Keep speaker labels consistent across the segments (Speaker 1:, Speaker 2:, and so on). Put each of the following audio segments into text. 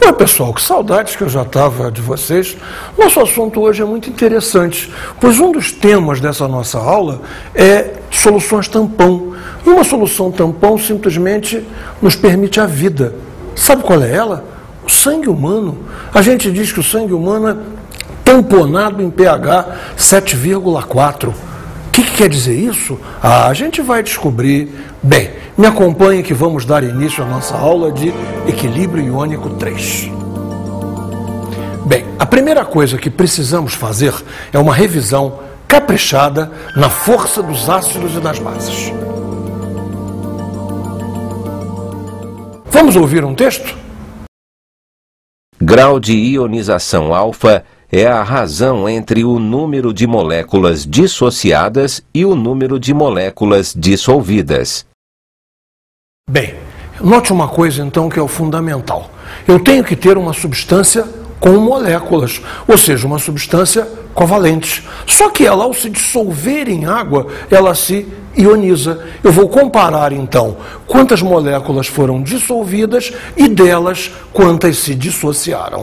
Speaker 1: Oi, pessoal, que saudades que eu já estava de vocês. Nosso assunto hoje é muito interessante, pois um dos temas dessa nossa aula é soluções tampão. E uma solução tampão simplesmente nos permite a vida. Sabe qual é ela? O sangue humano. A gente diz que o sangue humano é tamponado em pH 7,4. O que quer dizer isso? A gente vai descobrir. Bem, me acompanhe que vamos dar início à nossa aula de equilíbrio iônico 3. Bem, a primeira coisa que precisamos fazer é uma revisão caprichada na força dos ácidos e das bases. Vamos ouvir um texto?
Speaker 2: Grau de ionização alfa é a razão entre o número de moléculas dissociadas e o número de moléculas dissolvidas.
Speaker 1: Bem, note uma coisa então que é o fundamental. Eu tenho que ter uma substância com moléculas, ou seja, uma substância covalente. Só que ela, ao se dissolver em água, ela se ioniza. Eu vou comparar então quantas moléculas foram dissolvidas e delas quantas se dissociaram.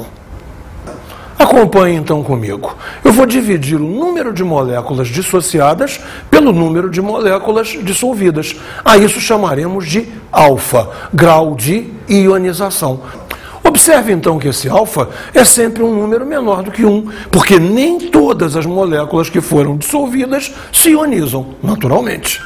Speaker 1: Acompanhe então comigo. Eu vou dividir o número de moléculas dissociadas pelo número de moléculas dissolvidas. A isso chamaremos de alfa, grau de ionização. Observe então que esse alfa é sempre um número menor do que 1, porque nem todas as moléculas que foram dissolvidas se ionizam, naturalmente.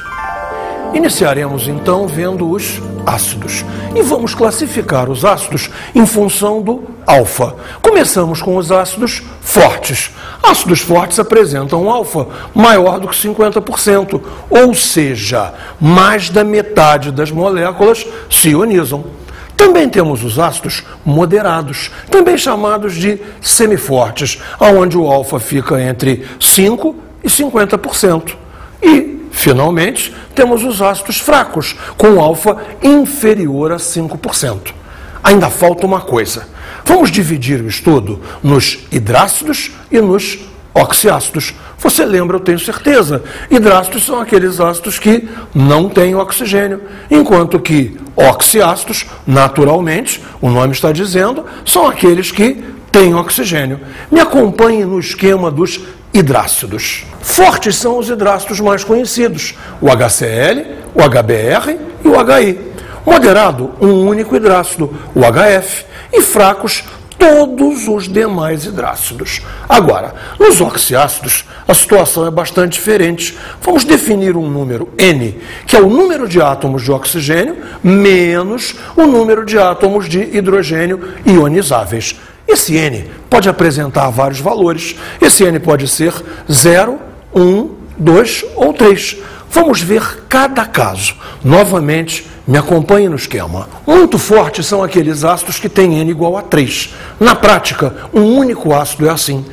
Speaker 1: Iniciaremos então vendo os ácidos. E vamos classificar os ácidos em função do alfa. Começamos com os ácidos fortes. Ácidos fortes apresentam um alfa maior do que 50%, ou seja, mais da metade das moléculas se ionizam. Também temos os ácidos moderados, também chamados de semifortes, onde o alfa fica entre 5% e 50%. E, finalmente, temos os ácidos fracos, com alfa inferior a 5%. Ainda falta uma coisa. Vamos dividir o estudo nos hidrácidos e nos oxiácidos. Você lembra, eu tenho certeza. Hidrácidos são aqueles ácidos que não têm oxigênio, enquanto que oxiácidos, naturalmente, o nome está dizendo, são aqueles que têm oxigênio. Me acompanhe no esquema dos hidrácidos. Fortes são os hidrácidos mais conhecidos, o HCl, o HBr e o HI. Moderado, um único hidrácido, o HF. E fracos, todos os demais hidrácidos. Agora, nos oxiácidos, a situação é bastante diferente. Vamos definir um número N, que é o número de átomos de oxigênio menos o número de átomos de hidrogênio ionizáveis. Esse N pode apresentar vários valores. Esse N pode ser 0, 1, 2 ou 3. Vamos ver cada caso. Novamente, me acompanhe no esquema. Muito fortes são aqueles ácidos que têm N igual a 3. Na prática, um único ácido é assim,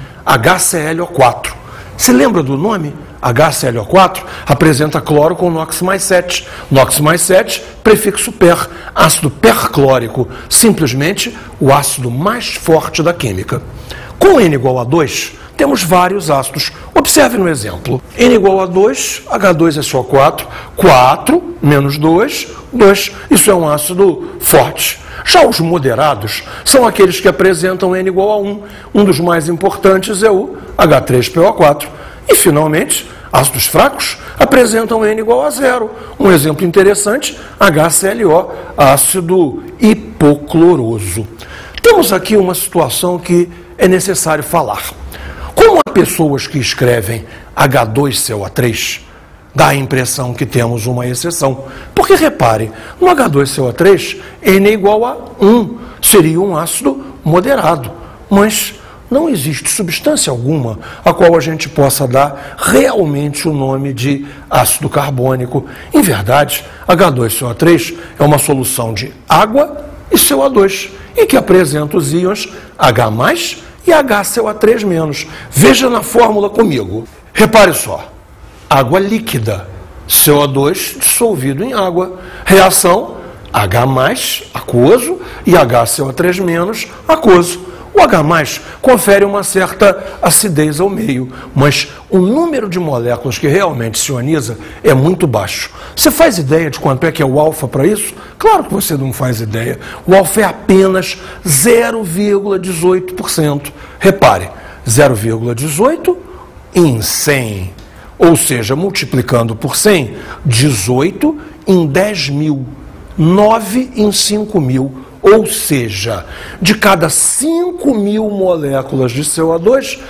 Speaker 1: HClO4. Se lembra do nome? HClO4 apresenta cloro com NOx mais 7. NOx mais 7, prefixo per, ácido perclórico, simplesmente o ácido mais forte da química. Com N igual a 2, temos vários ácidos. Observe no exemplo. N igual a 2, H2SO4, 4 menos 2, 2. Isso é um ácido forte. Já os moderados são aqueles que apresentam N igual a 1. Um dos mais importantes é o H3PO4. E, finalmente, ácidos fracos apresentam N igual a 0. Um exemplo interessante, HClO, ácido hipocloroso. Temos aqui uma situação que é necessário falar. Como há pessoas que escrevem H2CO3, dá a impressão que temos uma exceção. Porque, repare, no H2CO3, N é igual a 1. Seria um ácido moderado. Mas não existe substância alguma a qual a gente possa dar realmente o nome de ácido carbônico. Em verdade, H2CO3 é uma solução de água e CO2, e que apresenta os íons H+, e HCO3-. Veja na fórmula comigo. Repare só. Água líquida, CO2 dissolvido em água. Reação H+, aquoso, e HCO3-, aquoso. O H+, confere uma certa acidez ao meio, mas o número de moléculas que realmente se ioniza é muito baixo. Você faz ideia de quanto é que é o alfa para isso? Claro que você não faz ideia. O alfa é apenas 0,18%. Repare, 0,18 em 100. Ou seja, multiplicando por 100, 18 em 10 mil, 9 em 5 mil. Ou seja, de cada 5 mil moléculas de CO2,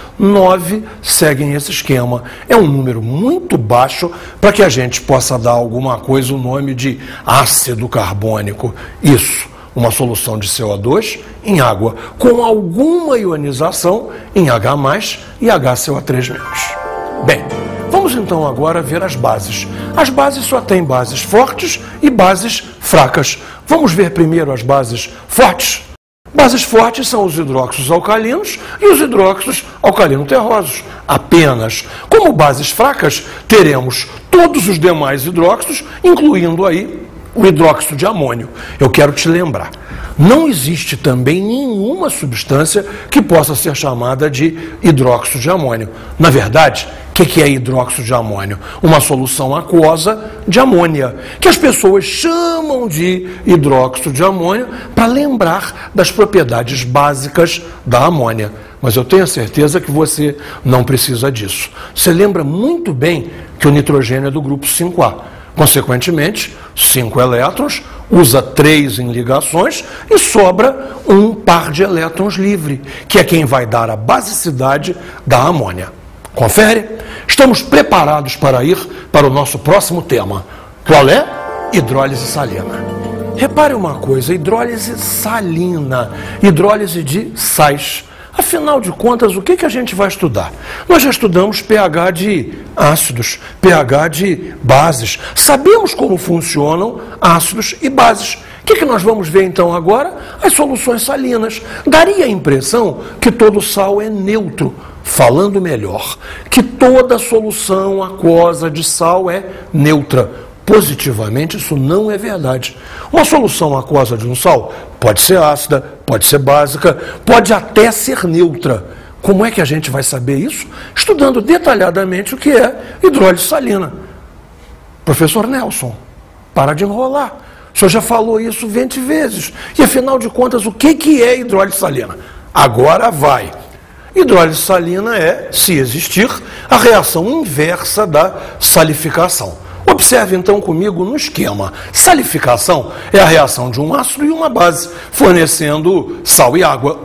Speaker 1: 9 seguem esse esquema. É um número muito baixo para que a gente possa dar alguma coisa o nome de ácido carbônico. Isso, uma solução de CO2 em água, com alguma ionização em H+, e HCO3-. Bem, vamos então agora ver as bases. As bases só têm bases fortes e bases fracas. Vamos ver primeiro as bases fortes. Bases fortes são os hidróxidos alcalinos e os hidróxidos alcalino-terrosos, apenas. Como bases fracas, teremos todos os demais hidróxidos, incluindo aí o hidróxido de amônio. Eu quero te lembrar, não existe também nenhuma substância que possa ser chamada de hidróxido de amônio. Na verdade, o que é hidróxido de amônio? Uma solução aquosa de amônia, que as pessoas chamam de hidróxido de amônio para lembrar das propriedades básicas da amônia. Mas eu tenho a certeza que você não precisa disso. Você lembra muito bem que o nitrogênio é do grupo 5A. Consequentemente, 5 elétrons, usa 3 em ligações e sobra um par de elétrons livre, que é quem vai dar a basicidade da amônia. Confere? Estamos preparados para ir para o nosso próximo tema. Qual é? Hidrólise salina. Repare uma coisa, hidrólise salina, hidrólise de sais. Afinal de contas, o que a gente vai estudar? Nós já estudamos pH de ácidos, pH de bases. Sabemos como funcionam ácidos e bases. O que nós vamos ver então agora? As soluções salinas. Daria a impressão que todo sal é neutro. Falando melhor, que toda solução aquosa de sal é neutra. Positivamente, isso não é verdade. Uma solução aquosa de um sal pode ser ácida, pode ser básica, pode até ser neutra. Como é que a gente vai saber isso? Estudando detalhadamente o que é hidrólise salina. Professor Nelson, para de enrolar. O senhor já falou isso 20 vezes. E afinal de contas, o que é hidrólise salina? Agora vai. Hidrólise salina é, se existir, a reação inversa da salificação. Observe então comigo no esquema. Salificação é a reação de um ácido e uma base, fornecendo sal e água.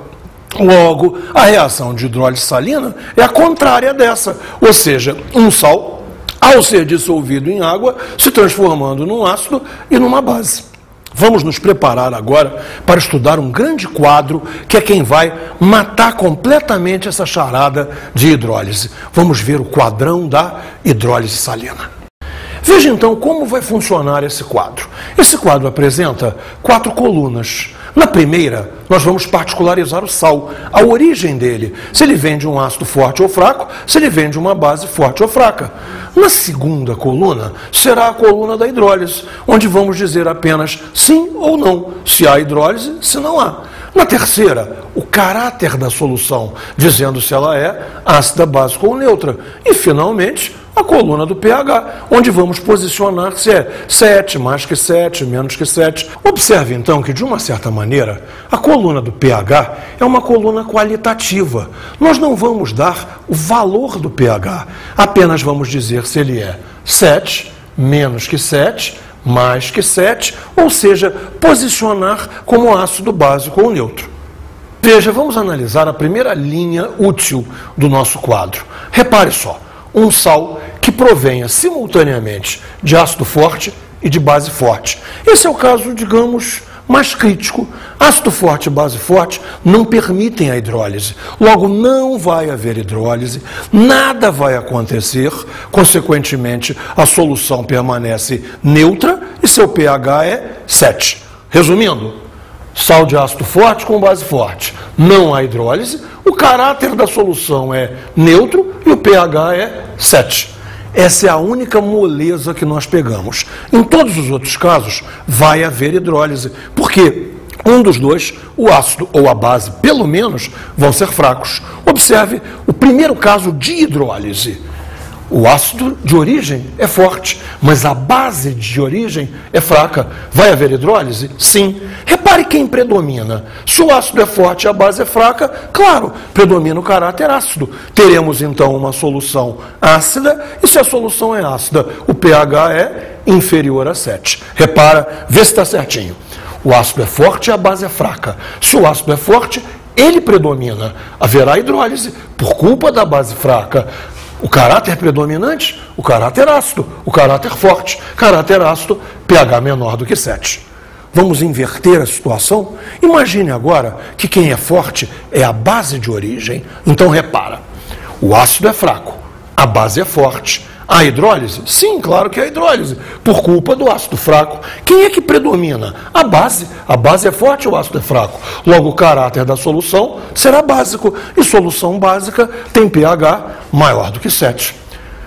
Speaker 1: Logo, a reação de hidrólise salina é a contrária dessa, ou seja, um sal, ao ser dissolvido em água, se transformando num ácido e numa base. Vamos nos preparar agora para estudar um grande quadro que é quem vai matar completamente essa charada de hidrólise. Vamos ver o quadrão da hidrólise salina. Veja então como vai funcionar esse quadro. Esse quadro apresenta 4 colunas. Na primeira, nós vamos particularizar o sal, a origem dele, se ele vem de um ácido forte ou fraco, se ele vem de uma base forte ou fraca. Na segunda coluna, será a coluna da hidrólise, onde vamos dizer apenas sim ou não, se há hidrólise, se não há. Na terceira, o caráter da solução, dizendo se ela é ácida, básica ou neutra. E, finalmente, a coluna do pH, onde vamos posicionar se é 7, mais que 7, menos que 7. Observe, então, que, de uma certa maneira, a coluna do pH é uma coluna qualitativa. Nós não vamos dar o valor do pH, apenas vamos dizer se ele é 7, menos que 7, mais que 7, ou seja, posicionar como ácido básico ou neutro. Veja, vamos analisar a primeira linha útil do nosso quadro. Repare só, um sal que provenha simultaneamente de ácido forte e de base forte. Esse é o caso, digamos, mais crítico. Ácido forte e base forte não permitem a hidrólise. Logo, não vai haver hidrólise, nada vai acontecer, consequentemente, a solução permanece neutra e seu pH é 7. Resumindo, sal de ácido forte com base forte. Não há hidrólise, o caráter da solução é neutro e o pH é 7. Essa é a única moleza que nós pegamos. Em todos os outros casos, vai haver hidrólise. Por quê? Um dos dois, o ácido ou a base, pelo menos, vão ser fracos. Observe o primeiro caso de hidrólise. O ácido de origem é forte, mas a base de origem é fraca. Vai haver hidrólise? Sim. Repare quem predomina. Se o ácido é forte e a base é fraca, claro, predomina o caráter ácido. Teremos então uma solução ácida, e se a solução é ácida, o pH é inferior a 7. Repara, vê se está certinho. O ácido é forte e a base é fraca. Se o ácido é forte, ele predomina. Haverá hidrólise por culpa da base fraca. O caráter predominante, o caráter ácido, o caráter forte, caráter ácido, pH menor do que 7. Vamos inverter a situação? Imagine agora que quem é forte é a base de origem. Então repara, o ácido é fraco, a base é forte. Há hidrólise? Sim, claro que há hidrólise, por culpa do ácido fraco. Quem é que predomina? A base. A base é forte, o ácido é fraco. Logo, o caráter da solução será básico, e solução básica tem pH maior do que 7.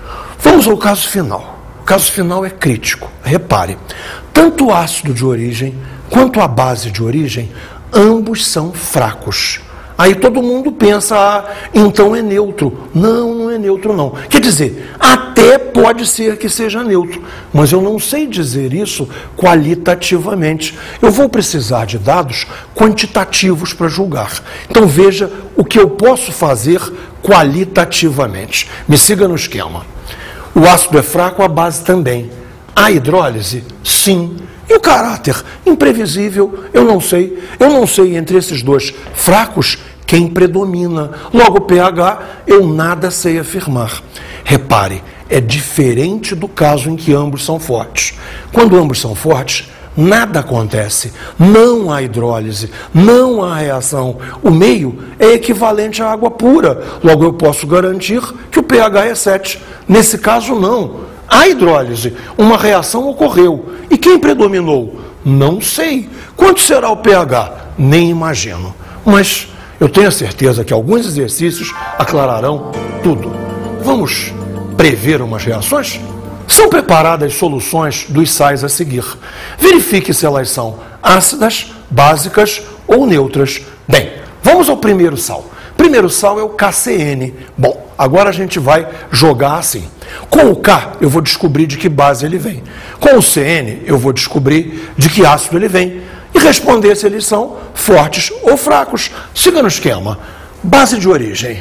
Speaker 1: Vamos ao caso final. O caso final é crítico. Repare, tanto o ácido de origem quanto a base de origem, ambos são fracos. Aí todo mundo pensa, então é neutro. Não, não é neutro não. Quer dizer, até pode ser que seja neutro, mas eu não sei dizer isso qualitativamente. Eu vou precisar de dados quantitativos para julgar. Então veja o que eu posso fazer qualitativamente. Me siga no esquema. O ácido é fraco, a base também. A hidrólise? Sim. E o caráter? Imprevisível, eu não sei. Eu não sei entre esses dois fracos quem predomina. Logo, pH, eu nada sei afirmar. Repare, é diferente do caso em que ambos são fortes. Quando ambos são fortes, nada acontece. Não há hidrólise, não há reação. O meio é equivalente à água pura. Logo, eu posso garantir que o pH é 7. Nesse caso, não. A hidrólise, uma reação ocorreu. E quem predominou? Não sei. Quanto será o pH? Nem imagino. Mas eu tenho a certeza que alguns exercícios aclararão tudo. Vamos prever umas reações? São preparadas soluções dos sais a seguir. Verifique se elas são ácidas, básicas ou neutras. Bem, vamos ao primeiro sal. O primeiro sal é o KCN. Bom, agora a gente vai jogar assim. Com o K, eu vou descobrir de que base ele vem. Com o CN, eu vou descobrir de que ácido ele vem. E responder se eles são fortes ou fracos. Siga no esquema. Base de origem.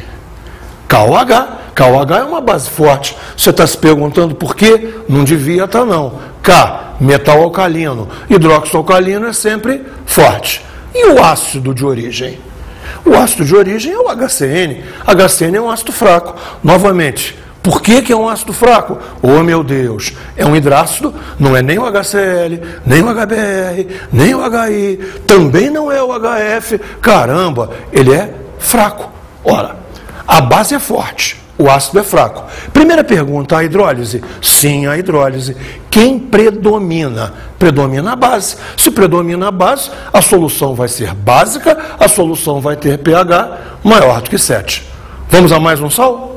Speaker 1: KOH. KOH é uma base forte. Você está se perguntando por quê? Não devia estar, não. K, metal alcalino. Hidróxido alcalino é sempre forte. E o ácido de origem? O ácido de origem é o HCN. HCN é um ácido fraco. Novamente, por que é um ácido fraco? Oh, meu Deus, é um hidrácido, não é nem o HCl, nem o HBr, nem o HI, também não é o HF. Caramba, ele é fraco. Ora, a base é forte, o ácido é fraco. Primeira pergunta, a hidrólise? Sim, a hidrólise. Quem predomina? Predomina a base. Se predomina a base, a solução vai ser básica, a solução vai ter pH maior do que 7. Vamos a mais um sal?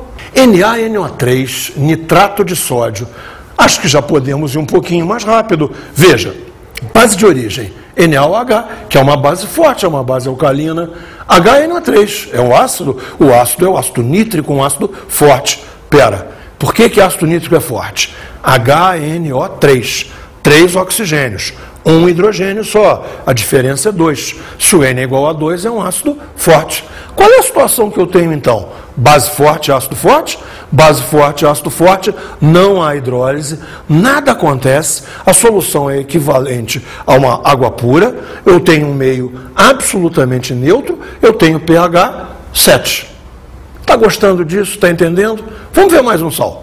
Speaker 1: NaNO3, nitrato de sódio. Acho que já podemos ir um pouquinho mais rápido. Veja, base de origem, NaOH, que é uma base forte, é uma base alcalina. HNO3 é um ácido, o ácido é o ácido nítrico, um ácido forte. Pera, por que ácido nítrico é forte? HNO3, 3 oxigênios, um hidrogênio só, a diferença é 2. Se o N é igual a 2, é um ácido forte. Qual é a situação que eu tenho então? Base forte, ácido forte, base forte, ácido forte, não há hidrólise, nada acontece, a solução é equivalente a uma água pura, eu tenho um meio absolutamente neutro, eu tenho pH 7. Está gostando disso? Está entendendo? Vamos ver mais um sal.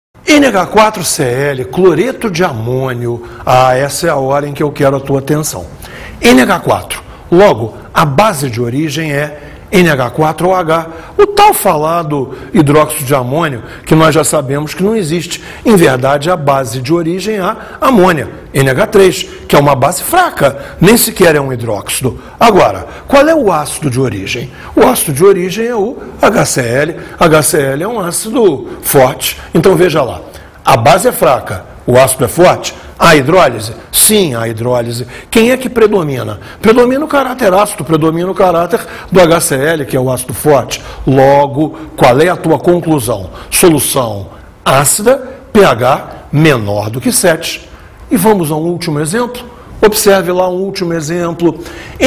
Speaker 1: NH4Cl, cloreto de amônio. Essa é a hora em que eu quero a tua atenção. NH4. Logo, a base de origem é NH4OH, o tal falado hidróxido de amônio, que nós já sabemos que não existe. Em verdade, a base de origem é a amônia, NH3, que é uma base fraca, nem sequer é um hidróxido. Agora, qual é o ácido de origem? O ácido de origem é o HCl. HCl é um ácido forte. Então, veja lá, a base é fraca, o ácido é forte? A hidrólise? Sim, a hidrólise. Quem é que predomina? Predomina o caráter ácido, predomina o caráter do HCl, que é o ácido forte. Logo, qual é a tua conclusão? Solução ácida, pH menor do que 7. E vamos a um último exemplo? Observe lá um último exemplo.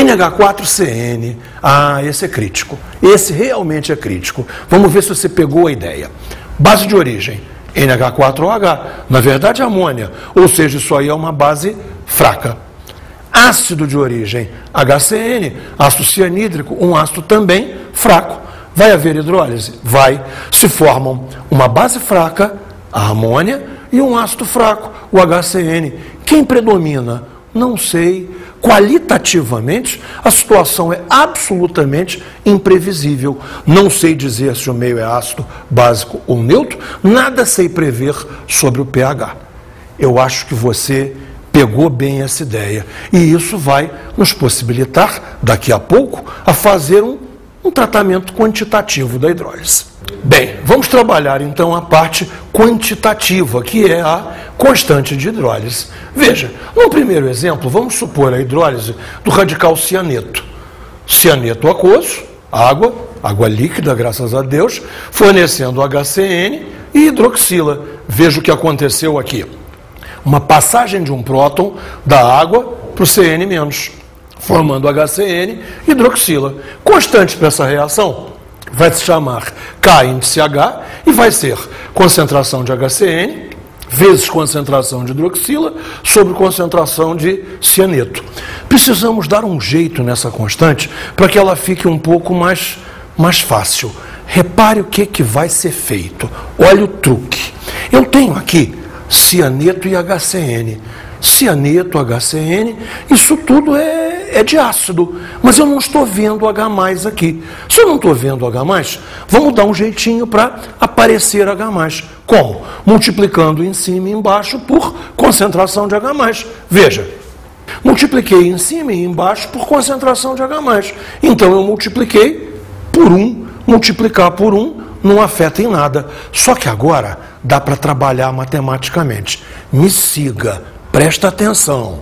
Speaker 1: NH4CN. Ah, esse é crítico. Esse realmente é crítico. Vamos ver se você pegou a ideia. Base de origem. NH4OH, na verdade amônia, ou seja, isso aí é uma base fraca. Ácido de origem, HCN, ácido cianídrico, um ácido também fraco. Vai haver hidrólise? Vai. Se formam uma base fraca, a amônia, e um ácido fraco, o HCN. Quem predomina? Não sei. Qualitativamente, a situação é absolutamente imprevisível. Não sei dizer se o meio é ácido, básico ou neutro, nada sei prever sobre o pH. Eu acho que você pegou bem essa ideia. E isso vai nos possibilitar, daqui a pouco, a fazer um tratamento quantitativo da hidrólise. Bem, vamos trabalhar então a parte quantitativa, que é a constante de hidrólise. Veja, no primeiro exemplo, vamos supor a hidrólise do radical cianeto. Cianeto aquoso, água líquida, graças a Deus, fornecendo HCN e hidroxila. Veja o que aconteceu aqui. Uma passagem de um próton da água para o CN-, formando HCN e hidroxila. Constante para essa reação vai se chamar K índice H e vai ser concentração de HCN vezes concentração de hidroxila sobre concentração de cianeto. Precisamos dar um jeito nessa constante para que ela fique um pouco mais fácil. Repare o que vai ser feito. Olha o truque. Eu tenho aqui cianeto e HCN. Cianeto, HCN, isso tudo é de ácido, mas eu não estou vendo H+ aqui. Se eu não estou vendo H+, vamos dar um jeitinho para aparecer H+. Como? Multiplicando em cima e embaixo por concentração de H+. Veja, multipliquei em cima e embaixo por concentração de H+. Então eu multipliquei por 1, multiplicar por 1 não afeta em nada. Só que agora dá para trabalhar matematicamente. Me siga. Presta atenção.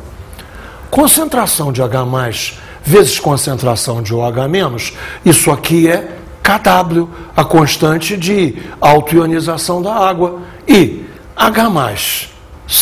Speaker 1: Concentração de H+ vezes concentração de OH-, isso aqui é kW, a constante de autoionização da água. E H+,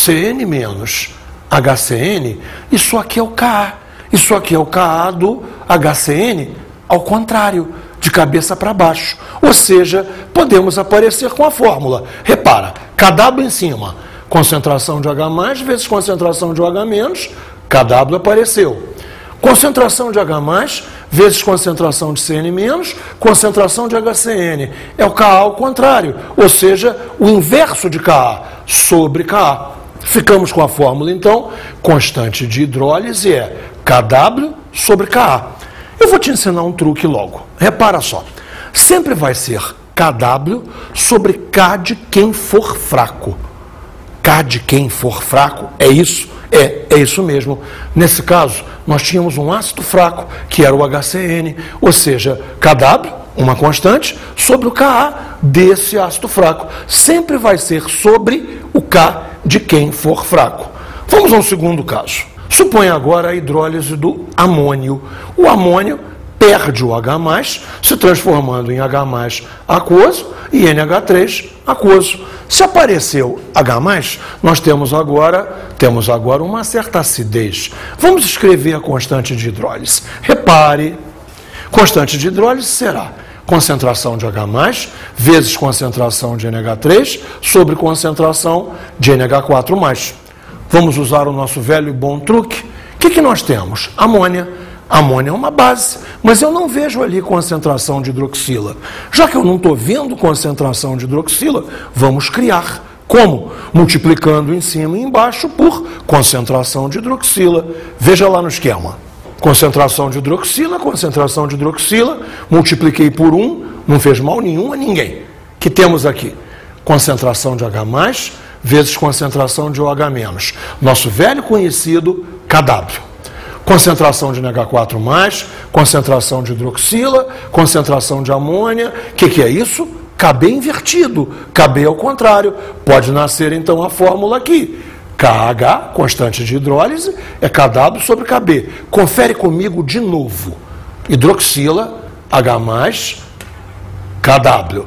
Speaker 1: CN- HCN, isso aqui é o Ka. Isso aqui é o Ka do HCN, ao contrário, de cabeça para baixo. Ou seja, podemos aparecer com a fórmula. Repara, kW em cima, concentração de H+ vezes concentração de OH-, kW apareceu. Concentração de H+ vezes concentração de CN-, concentração de HCN. É o Ka ao contrário, ou seja, o inverso de Ka sobre Ka. Ficamos com a fórmula, então, constante de hidrólise é kW sobre Ka. Eu vou te ensinar um truque logo. Repara só, sempre vai ser kW sobre K de quem for fraco. K de quem for fraco, é isso? É isso mesmo. Nesse caso, nós tínhamos um ácido fraco, que era o HCN, ou seja, kW, uma constante, sobre o Ka desse ácido fraco. Sempre vai ser sobre o K de quem for fraco. Vamos a um segundo caso. Suponha agora a hidrólise do amônio. O amônio perde o H+, se transformando em H+ aquoso e NH3 aquoso. Se apareceu H+, nós temos agora uma certa acidez. Vamos escrever a constante de hidrólise. Repare, constante de hidrólise será concentração de H+ vezes concentração de NH3 sobre concentração de NH4+. Vamos usar o nosso velho e bom truque. O que nós temos? Amônia. Amônia é uma base, mas eu não vejo ali concentração de hidroxila. Já que eu não estou vendo concentração de hidroxila, vamos criar. Como? Multiplicando em cima e embaixo por concentração de hidroxila. Veja lá no esquema. Concentração de hidroxila, multipliquei por 1, não fez mal nenhum a ninguém. Que temos aqui? Concentração de H+, vezes concentração de OH-. Nosso velho conhecido kW. Concentração de NH4+, concentração de hidroxila, concentração de amônia. O que é isso? Kb invertido. Kb ao contrário. Pode nascer então a fórmula aqui. KH, constante de hidrólise, é KW sobre KB. Confere comigo de novo. Hidroxila, H+, KW.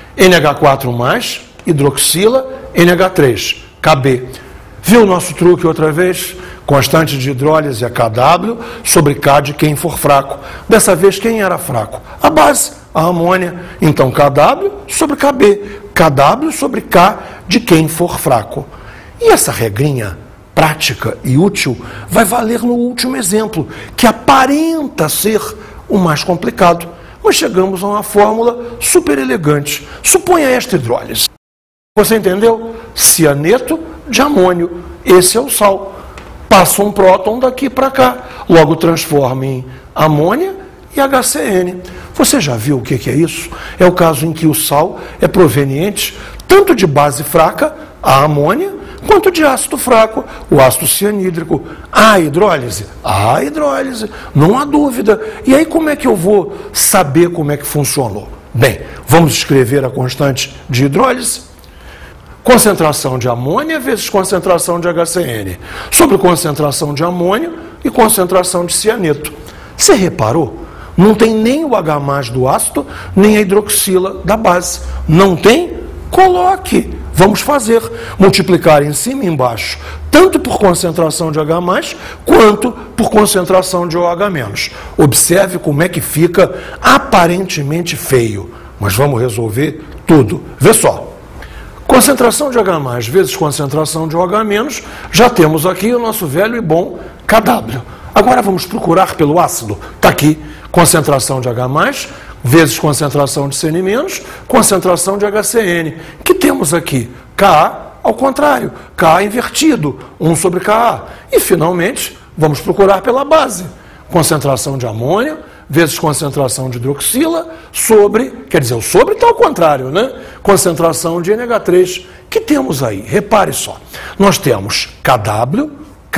Speaker 1: NH4+, hidroxila, NH3, KB. Viu o nosso truque outra vez? Constante de hidrólise é KW sobre K de quem for fraco. Dessa vez, quem era fraco? A base, a amônia. Então, KW sobre KB. KW sobre K de quem for fraco. E essa regrinha prática e útil vai valer no último exemplo, que aparenta ser o mais complicado. Mas chegamos a uma fórmula super elegante. Suponha esta hidrólise. Você entendeu? Cianeto de amônio. Esse é o sal. Passa um próton daqui para cá. Logo transforma em amônia e HCN. Você já viu o que é isso? É o caso em que o sal é proveniente tanto de base fraca, a amônia, quanto de ácido fraco, o ácido cianídrico. A hidrólise? A hidrólise, não há dúvida. E aí como é que eu vou saber como é que funcionou? Bem, vamos escrever a constante de hidrólise. Concentração de amônia vezes concentração de HCN, sobre concentração de amônio e concentração de cianeto. Você reparou? Não tem nem o H+ do ácido, nem a hidroxila da base. Não tem? Coloque. Vamos fazer. Multiplicar em cima e embaixo, tanto por concentração de H+, quanto por concentração de OH-. Observe como é que fica aparentemente feio. Mas vamos resolver tudo. Vê só. Concentração de H+ vezes concentração de OH-, já temos aqui o nosso velho e bom KW. Agora vamos procurar pelo ácido. Está aqui, concentração de H+ vezes concentração de CN-, concentração de HCN. Que temos aqui? Ka ao contrário, Ka invertido, 1 sobre Ka. E finalmente, vamos procurar pela base. Concentração de amônio vezes concentração de hidroxila sobre, quer dizer, o sobre está ao contrário, né? Concentração de NH3. Que temos aí? Repare só. Nós temos KW,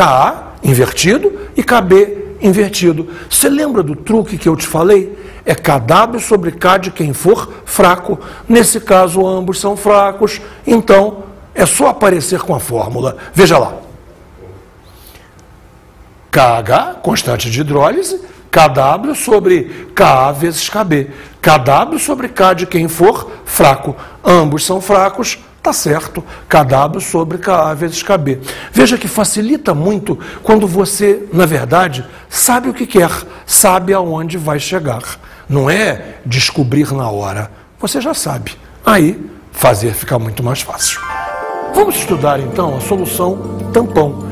Speaker 1: Ka invertido e KB invertido. Você lembra do truque que eu te falei? É KW sobre K de quem for fraco. Nesse caso, ambos são fracos. Então, é só aparecer com a fórmula. Veja lá. KH, constante de hidrólise, KW sobre Ka vezes KB. KW sobre K de quem for fraco. Ambos são fracos, tá certo. KW sobre Ka vezes KB. Veja que facilita muito quando você, na verdade, sabe o que quer, sabe aonde vai chegar. Não é descobrir na hora. Você já sabe. Aí, fazer fica muito mais fácil. Vamos estudar, então, a solução tampão.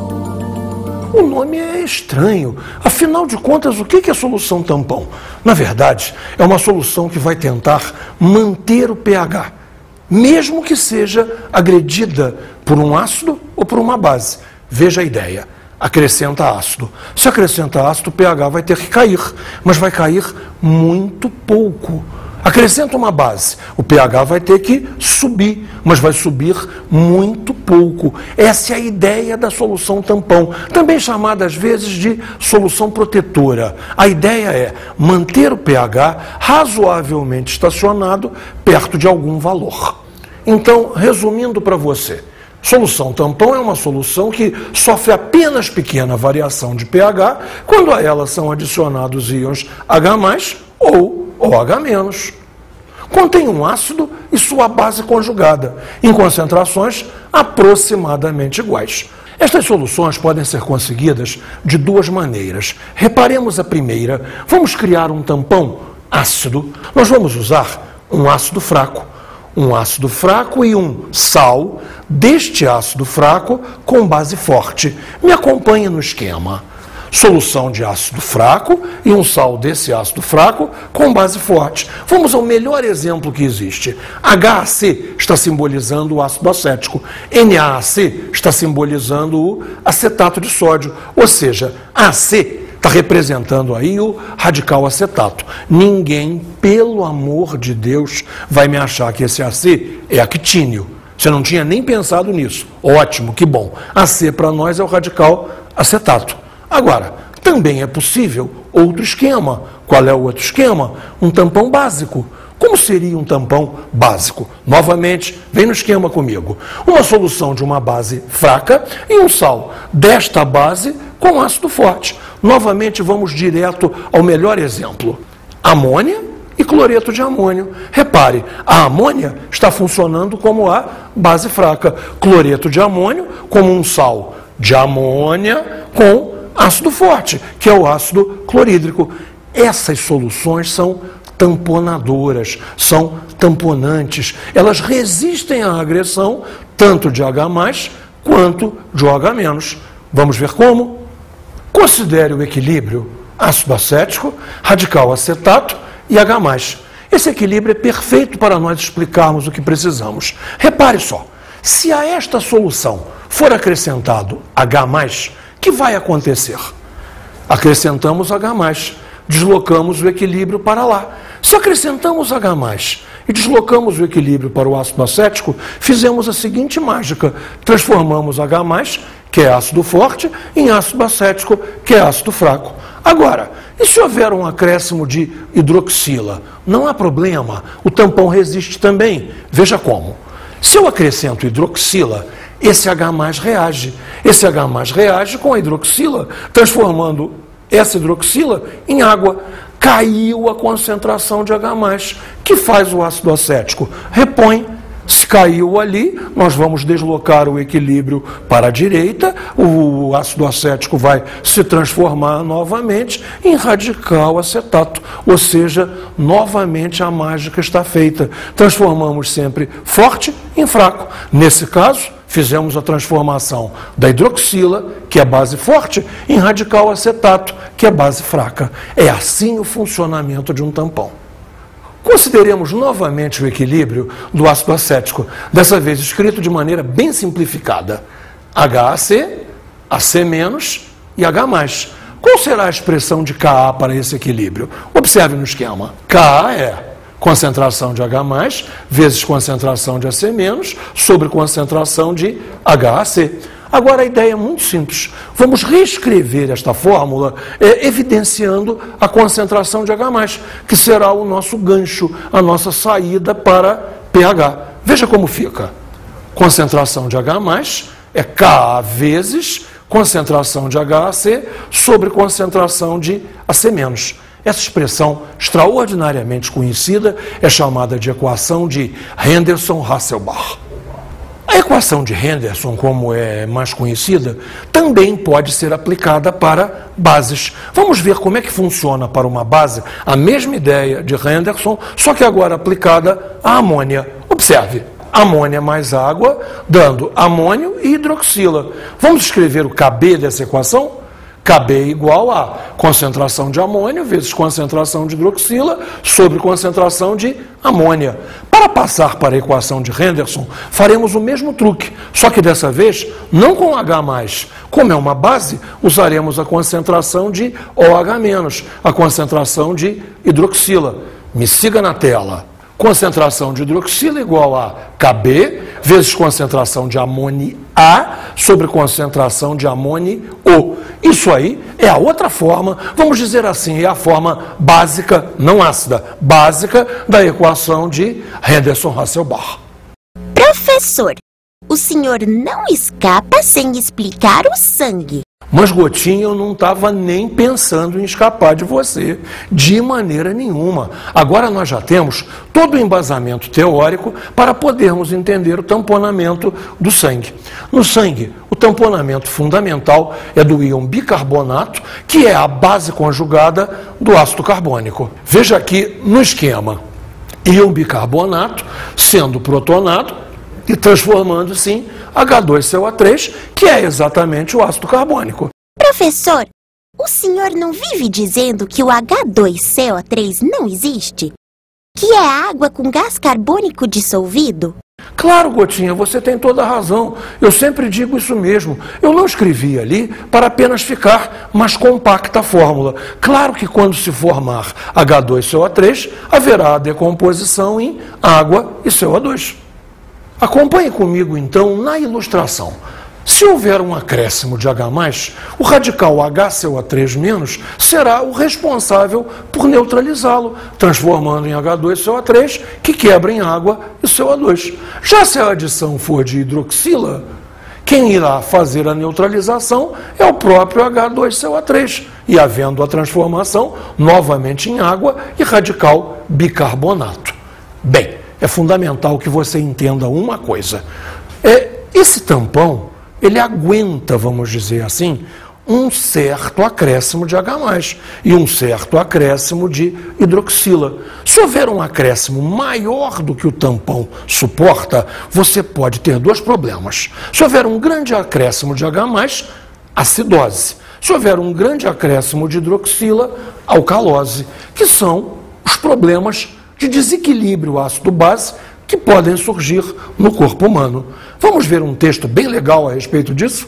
Speaker 1: O nome é estranho. Afinal de contas, o que é solução tampão? Na verdade, é uma solução que vai tentar manter o pH, mesmo que seja agredida por um ácido ou por uma base. Veja a ideia. Acrescenta ácido. Se acrescenta ácido, o pH vai ter que cair, mas vai cair muito pouco. Acrescenta uma base, o pH vai ter que subir, mas vai subir muito pouco. Essa é a ideia da solução tampão, também chamada às vezes de solução protetora. A ideia é manter o pH razoavelmente estacionado perto de algum valor. Então, resumindo para você, solução tampão é uma solução que sofre apenas pequena variação de pH quando a ela são adicionados íons H+ ou OH-. Contém um ácido e sua base conjugada, em concentrações aproximadamente iguais. Estas soluções podem ser conseguidas de duas maneiras. Reparemos a primeira. Vamos criar um tampão ácido. Nós vamos usar um ácido fraco. Um ácido fraco e um sal deste ácido fraco com base forte. Me acompanhe no esquema. Solução de ácido fraco e um sal desse ácido fraco com base forte. Vamos ao melhor exemplo que existe. HAC está simbolizando o ácido acético. NaAC está simbolizando o acetato de sódio. Ou seja, AC está representando aí o radical acetato. Ninguém, pelo amor de Deus, vai me achar que esse AC é actínio. Você não tinha nem pensado nisso. Ótimo, que bom. AC para nós é o radical acetato. Agora, também é possível outro esquema. Qual é o outro esquema? Um tampão básico. Como seria um tampão básico? Novamente, vem no esquema comigo. Uma solução de uma base fraca e um sal desta base com ácido forte. Novamente, vamos direto ao melhor exemplo. Amônia e cloreto de amônio. Repare, a amônia está funcionando como a base fraca. Cloreto de amônio como um sal de amônia com ácido forte, que é o ácido clorídrico. Essas soluções são tamponadoras, são tamponantes. Elas resistem à agressão tanto de H+, quanto de OH-. Vamos ver como? Considere o equilíbrio ácido acético, radical acetato e H+. Esse equilíbrio é perfeito para nós explicarmos o que precisamos. Repare só, se a esta solução for acrescentado H+, o que vai acontecer? Acrescentamos H+, deslocamos o equilíbrio para lá. Se acrescentamos H+, e deslocamos o equilíbrio para o ácido acético, fizemos a seguinte mágica: transformamos H+, que é ácido forte, em ácido acético, que é ácido fraco. Agora, e se houver um acréscimo de hidroxila? Não há problema, o tampão resiste também. Veja como. Se eu acrescento hidroxila, esse H+ reage. Esse H+ reage com a hidroxila, transformando essa hidroxila em água. Caiu a concentração de H+. Que faz o ácido acético? Repõe. Se caiu ali, nós vamos deslocar o equilíbrio para a direita, o ácido acético vai se transformar novamente em radical acetato, ou seja, novamente a mágica está feita. Transformamos sempre forte em fraco. Nesse caso, fizemos a transformação da hidroxila, que é base forte, em radical acetato, que é base fraca. É assim o funcionamento de um tampão. Consideremos novamente o equilíbrio do ácido acético, dessa vez escrito de maneira bem simplificada. HAC, AC- e H+. Qual será a expressão de Ka para esse equilíbrio? Observe no esquema. Ka é concentração de H+, vezes concentração de AC- sobre concentração de HAC. Agora, a ideia é muito simples. Vamos reescrever esta fórmula evidenciando a concentração de H+, que será o nosso gancho, a nossa saída para pH. Veja como fica. Concentração de H+ é Ka vezes concentração de HAC sobre concentração de AC-. Essa expressão extraordinariamente conhecida é chamada de equação de Henderson-Hasselbalch. A equação de Henderson, como é mais conhecida, também pode ser aplicada para bases. Vamos ver como é que funciona para uma base a mesma ideia de Henderson, só que agora aplicada à amônia. Observe, amônia mais água, dando amônio e hidroxila. Vamos escrever o KB dessa equação? KB igual a concentração de amônio vezes concentração de hidroxila sobre concentração de amônia. Para passar para a equação de Henderson, faremos o mesmo truque, só que dessa vez não com H+. Como é uma base, usaremos a concentração de OH-, a concentração de hidroxila. Me siga na tela. Concentração de hidroxila igual a KB vezes concentração de amônio A sobre concentração de amônio O. Isso aí é a outra forma, vamos dizer assim, é a forma básica, não ácida, básica da equação de Henderson-Hasselbalch.
Speaker 3: Professor, o senhor não escapa sem explicar o sangue.
Speaker 1: Mas, Gotinha, eu não estava nem pensando em escapar de você, de maneira nenhuma. Agora nós já temos todo o embasamento teórico para podermos entender o tamponamento do sangue. No sangue, o tamponamento fundamental é do íon bicarbonato, que é a base conjugada do ácido carbônico. Veja aqui no esquema, íon bicarbonato sendo protonado e transformando-se em H2CO3, que é exatamente o ácido carbônico.
Speaker 3: Professor, o senhor não vive dizendo que o H2CO3 não existe? Que é água com gás carbônico dissolvido?
Speaker 1: Claro, Gotinha, você tem toda a razão. Eu sempre digo isso mesmo. Eu não escrevi ali para apenas ficar mais compacta a fórmula. Claro que quando se formar H2CO3, haverá a decomposição em água e CO2. Acompanhe comigo, então, na ilustração. Se houver um acréscimo de H+, o radical HCO3- será o responsável por neutralizá-lo, transformando em H2CO3, que quebra em água e CO2. Já se a adição for de hidroxila, quem irá fazer a neutralização é o próprio H2CO3, e havendo a transformação novamente em água e radical bicarbonato. Bem, é fundamental que você entenda uma coisa. Esse tampão, ele aguenta, vamos dizer assim, um certo acréscimo de H+, e um certo acréscimo de hidroxila. Se houver um acréscimo maior do que o tampão suporta, você pode ter dois problemas. Se houver um grande acréscimo de H+, acidose. Se houver um grande acréscimo de hidroxila, alcalose, que são os problemas de desequilíbrio ácido-base que podem surgir no corpo humano. Vamos ver um texto bem legal a respeito disso?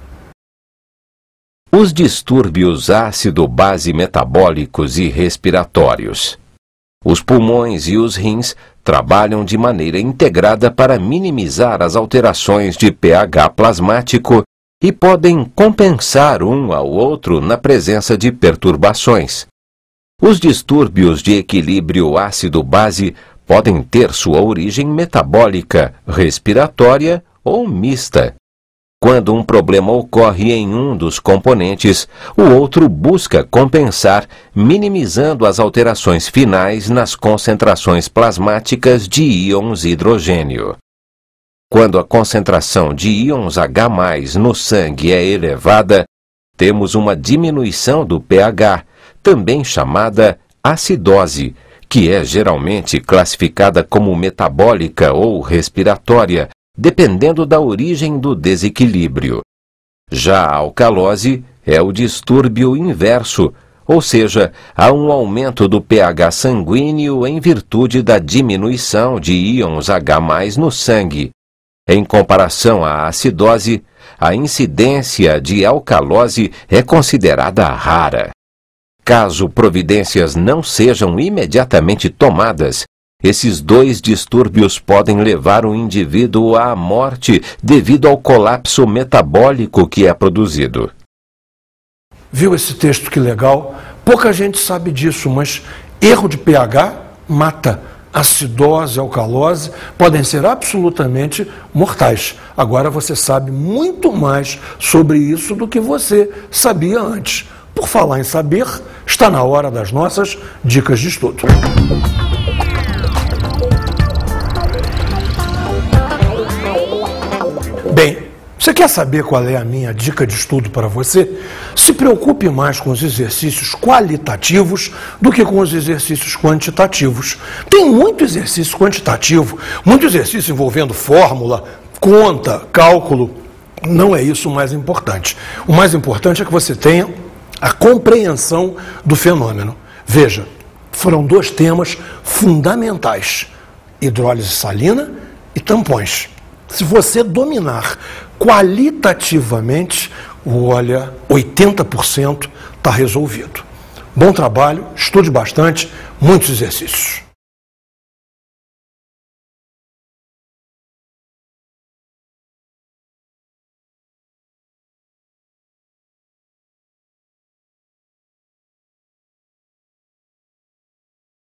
Speaker 2: Os distúrbios ácido-base metabólicos e respiratórios. Os pulmões e os rins trabalham de maneira integrada para minimizar as alterações de pH plasmático e podem compensar um ao outro na presença de perturbações. Os distúrbios de equilíbrio ácido-base podem ter sua origem metabólica, respiratória ou mista. Quando um problema ocorre em um dos componentes, o outro busca compensar, minimizando as alterações finais nas concentrações plasmáticas de íons hidrogênio. Quando a concentração de íons H+ no sangue é elevada, temos uma diminuição do pH, também chamada acidose, que é geralmente classificada como metabólica ou respiratória, dependendo da origem do desequilíbrio. Já a alcalose é o distúrbio inverso, ou seja, há um aumento do pH sanguíneo em virtude da diminuição de íons H+ no sangue. Em comparação à acidose, a incidência de alcalose é considerada rara. Caso providências não sejam imediatamente tomadas, esses dois distúrbios podem levar o indivíduo à morte devido ao colapso metabólico que é produzido.
Speaker 1: Viu esse texto que legal? Pouca gente sabe disso, mas erro de pH mata. Acidose, alcalose podem ser absolutamente mortais. Agora você sabe muito mais sobre isso do que você sabia antes. Por falar em saber, está na hora das nossas dicas de estudo. Bem, você quer saber qual é a minha dica de estudo para você? Se preocupe mais com os exercícios qualitativos do que com os exercícios quantitativos. Tem muito exercício quantitativo, muito exercício envolvendo fórmula, conta, cálculo. Não é isso o mais importante. O mais importante é que você tenha a compreensão do fenômeno. Veja, foram dois temas fundamentais: hidrólise salina e tampões. Se você dominar qualitativamente, olha, 80% está resolvido. Bom trabalho, estude bastante, muitos exercícios.